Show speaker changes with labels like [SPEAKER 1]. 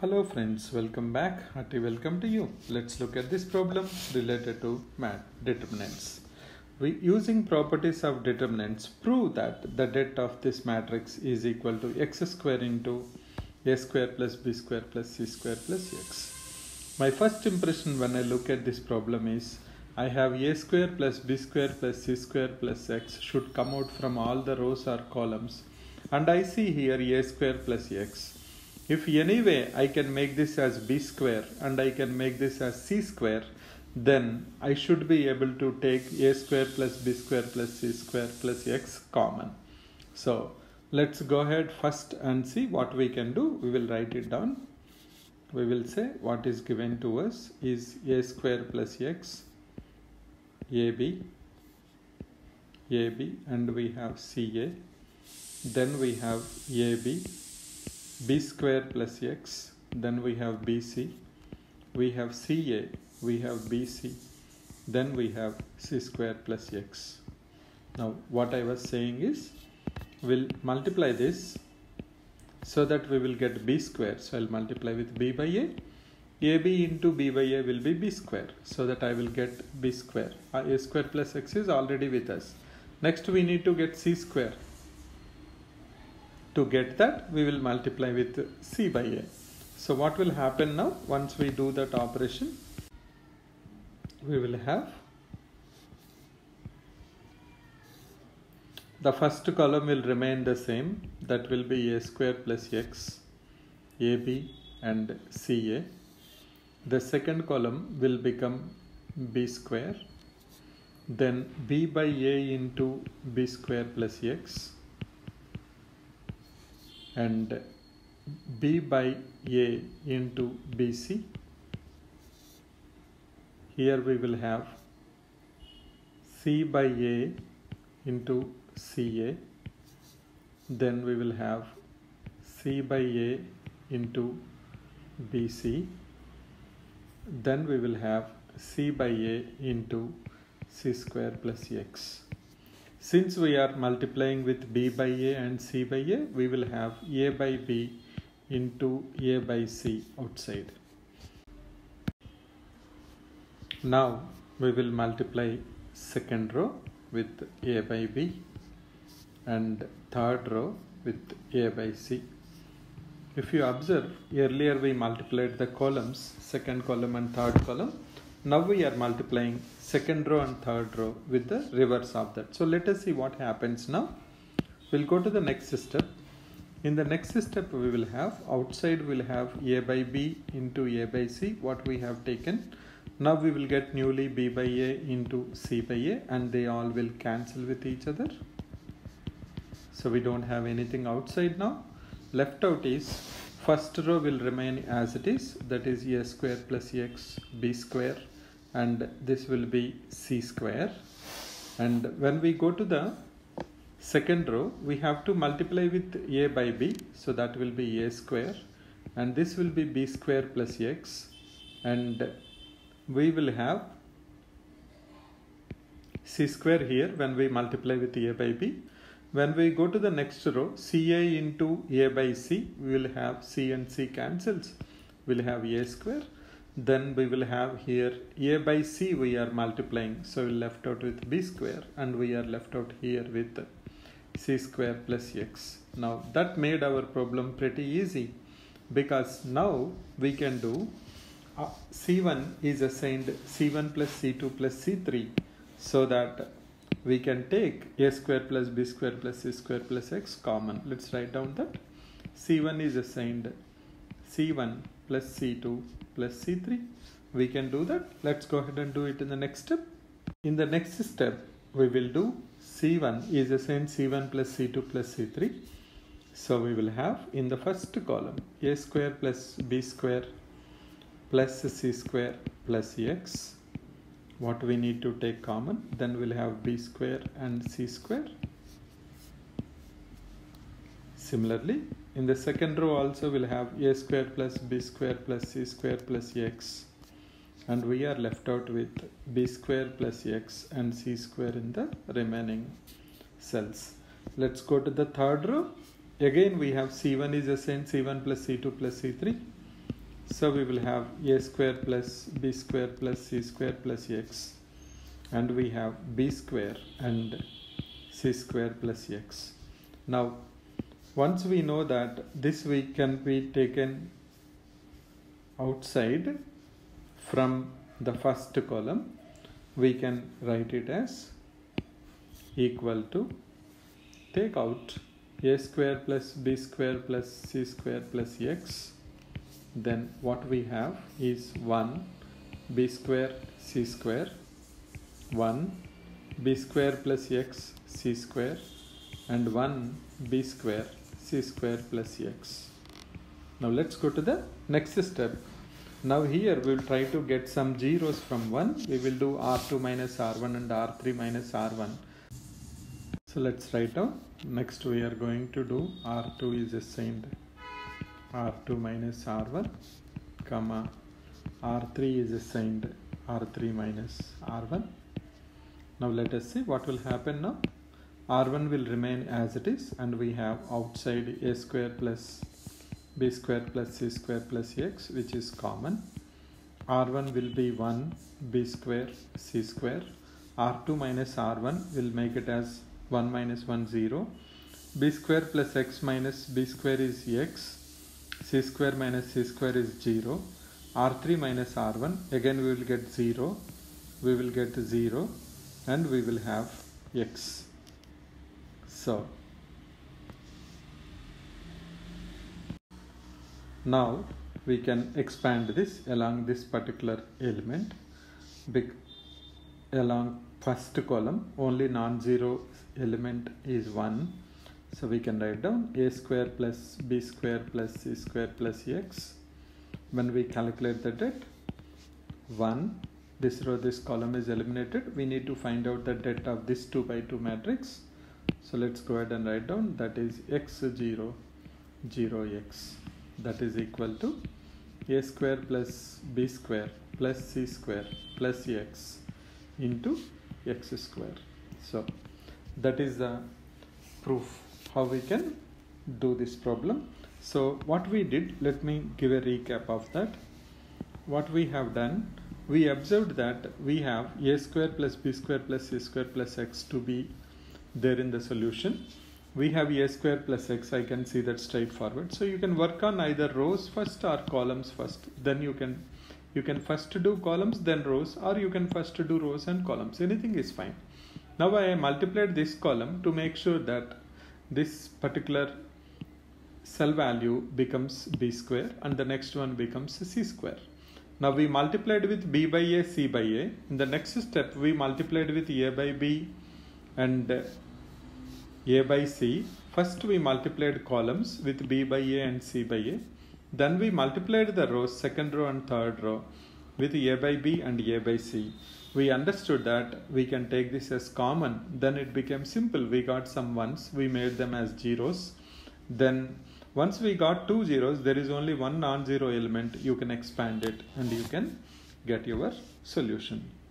[SPEAKER 1] Hello friends, welcome back. Hearty welcome to you. Let's look at this problem related to determinants. We using properties of determinants prove that the det of this matrix is equal to x square into a square plus b square plus c square plus x. My first impression when I look at this problem is I have a square plus b square plus c square plus x should come out from all the rows or columns, and I see here a square plus x. If anyway I can make this as b square and I can make this as c square, then I should be able to take a square plus b square plus c square plus x common. So let's go ahead first and see what we can do. We will write it down. We will say what is given to us is a square plus x, ab, and we have ca. Then we have ab, b square plus x, then we have bc, we have ca, we have bc, then we have c square plus x. Now what I was saying is we'll multiply this so that we will get b square. So I'll multiply with b by a. ab into b by a will be b square, so that I will get b square. A square plus x is already with us. Next we need to get c square. To get that, we will multiply with c by a. So what will happen now? Once we do that operation, we will have the first column will remain the same. That will be a square plus x, ab and ca. The second column will become b square. Then b by a into b square plus x, and b by a into bc. Here we will have c by a into ca. Then we will have c by a into bc. Then we will have c by a into c square plus x. Since we are multiplying with b by a and c by a, we will have a by b into a by c outside. Now we will multiply second row with a by b and third row with a by c. If you observe, earlier we multiplied the columns, second column and third column. Now we are multiplying second row and third row with the reverse of that. So let us see what happens now. We'll go to the next step. In the next step we will have outside we'll have a by b into a by c, what we have taken. Now we will get newly b by a into c by a, and they all will cancel with each other. So we don't have anything outside now. Left out is first row will remain as it is, that is a square plus x, b square, and this will be c square. And when we go to the second row, we have to multiply with a by b, so that will be a square, and this will be b square plus x, and we will have c square here when we multiply with a by b. When we go to the next row, ca into a by c, we will have c and c cancels. We will have a square. Then we will have here a by c we are multiplying, so we left out with b square, and we are left out here with c square plus x. Now that made our problem pretty easy, because now we can do c1 is assigned c1 plus c2 plus c3, so that we can take a square plus b square plus c square plus x common. Let's write down that c1 is assigned c1 plus c2 plus c3. We can do that. Let's go ahead and do it in the next step. In the next step, we will do c1 is assigned c1 plus c2 plus c3. So we will have in the first column a square plus b square plus c square plus x. What we need to take common, then we'll have b square and c square. Similarly, in the second row also we'll have a square plus b square plus c square plus x, and we are left out with b square plus x and c square in the remaining cells. Let's go to the third row. Again we have c1 is assigned c1 plus c2 plus c3. So we will have a square plus b square plus c square plus x, and we have b square and c square plus x. Now once we know that this can be taken outside from the first column, we can write it as equal to, take out a square plus b square plus c square plus x. Then what we have is 1 b square c square, 1 b square plus x c square, and 1 b square c square plus x. Now let's go to the next step. Now here we will try to get some zeros from 1. We will do r2 minus r1 and r3 minus r1. So let's write down. Next we are going to do r2 is assigned r2 minus r1, comma r3 is assigned r3 minus r1. Now let us see what will happen now. r1 will remain as it is, and we have outside a square plus b square plus c square plus x, which is common. r1 will be 1 b square c square. r2 minus r1 will make it as 1 minus 1 0. b square plus x minus b square is x. c square minus c square is 0. r3 minus r1, again we will get 0. We will get 0 and we will have x. So now we can expand this along this particular element. Along first column only non-zero element is 1. So we can write down a square plus b square plus c square plus x. When we calculate the det, 1, this row, this column is eliminated. We need to find out the det of this 2 by 2 matrix. So let's go ahead and write down that is x0, 0x. That is equal to a square plus b square plus c square plus x into x square. So that is the proof how we can do this problem. So what we did, let me give a recap of that. What we have done, we observed that we have a square plus b square plus c square plus x to be there in the solution. We have a square plus x, I can see that straightforward. So you can work on either rows first or columns first. Then you can first do columns then rows, or you can first do rows and columns. Anything is fine. Now I multiplied this column to make sure that this particular cell value becomes b square and the next one becomes c square. Now we multiplied with b by a, c by a. In the next step we multiplied with a by b and a by c. First we multiplied columns with b by a and c by a. Then we multiplied the rows, second row and third row, with a by b and a by c. We understood that we can take this as common. Then it became simple. We got some ones, we made them as zeros. Then once we got 2 zeros, there is only one non-zero element. You can expand it and you can get your solution.